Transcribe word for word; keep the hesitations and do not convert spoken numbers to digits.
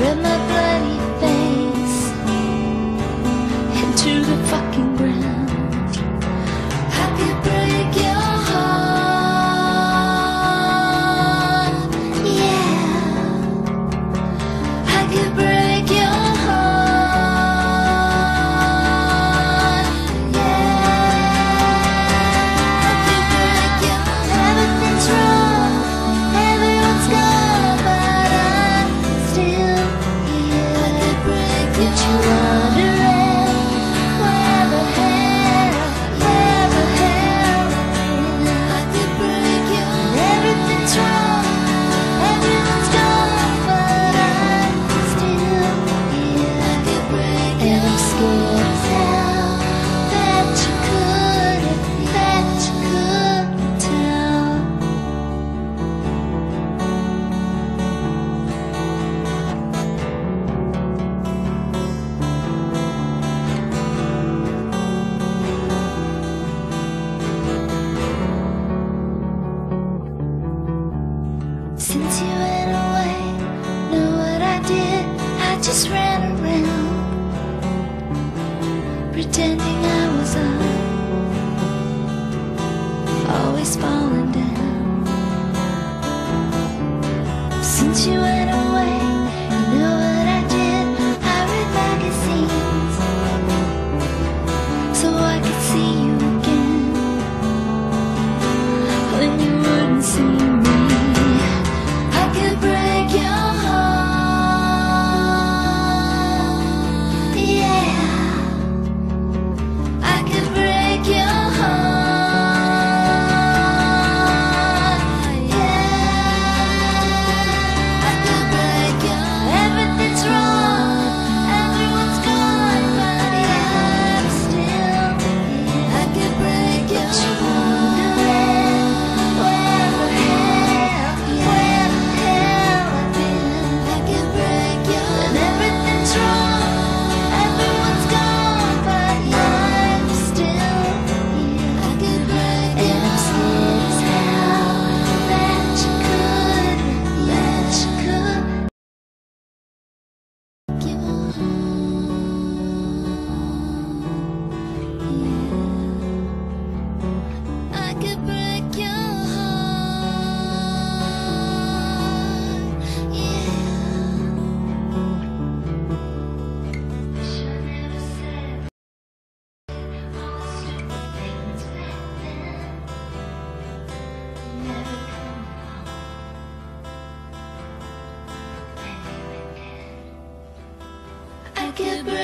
read my bloody face into the fucking ground. I could break your heart, yeah. I could break your heart, yeah. I could break your heart. Everything's wrong, everyone's gone, but I'm still here. I could break your heart. You wondering where the hell, where the hell I could break your heart. Everything's wrong, everyone's gone, but I'm still here. I could break your heart. And I'm scared as hell that you couldn't, that you couldn't tell. Since you went away, know what I did? I just ran around, pretending I was up, always falling down. Since you went away, you know what I did? I read magazines, so I could see you again, when you wouldn't see me. I could break your heart, yeah. I could break your heart, yeah. I could break your heart. Everything's wrong, everyone's gone, but I'm still here. I could break your heart. Where the hell, where the hell I've been. I could break your heart. And everything's wrong, everyone's gone, but I'm still here. I could break your heart. And I'm scared as hell that you couldn't, that you couldn't break your heart, yeah. I could break your heart, yeah. Wish I never said all the stupid things back then. Never come home. Maybe we did. I could break